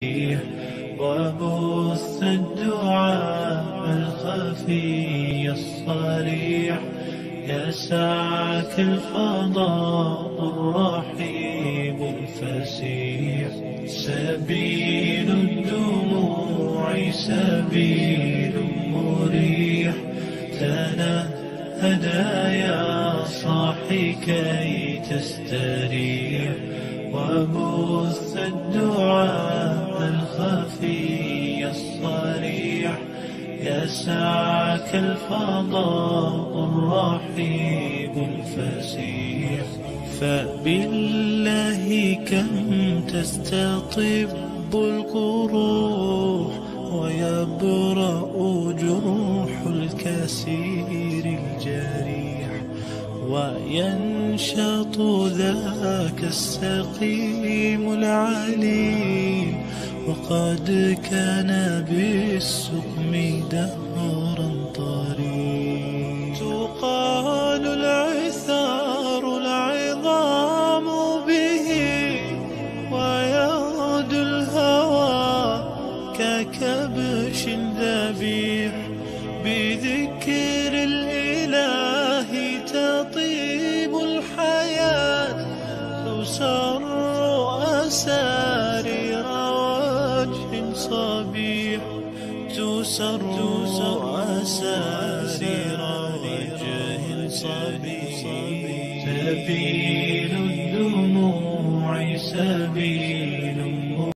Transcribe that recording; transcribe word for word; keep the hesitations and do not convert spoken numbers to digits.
وبث الدعاء الخفي الصريح يسعك الفضاء الرحيب الفسيح. سبيل الدموع سبيل مريح تنهد يا صاحي كي تستريح. وبث الدعاء الخفي الصريح يسعك الفضاء الرحيب الفسيح. فبالله كم تستطب القروح ويبرأ جروح الكسير الجريح. وينشط ذاك السقيم العليم وقد كان بالسقم دهرا طريق. تقال العثار العظام به ويغدو الهوى ككبش ذبيح. بذكر الإله تطيب الحياة تسر أسارير وجه صبيح. تسر أسارير وجه صبيح. سبيل الدموع سبيل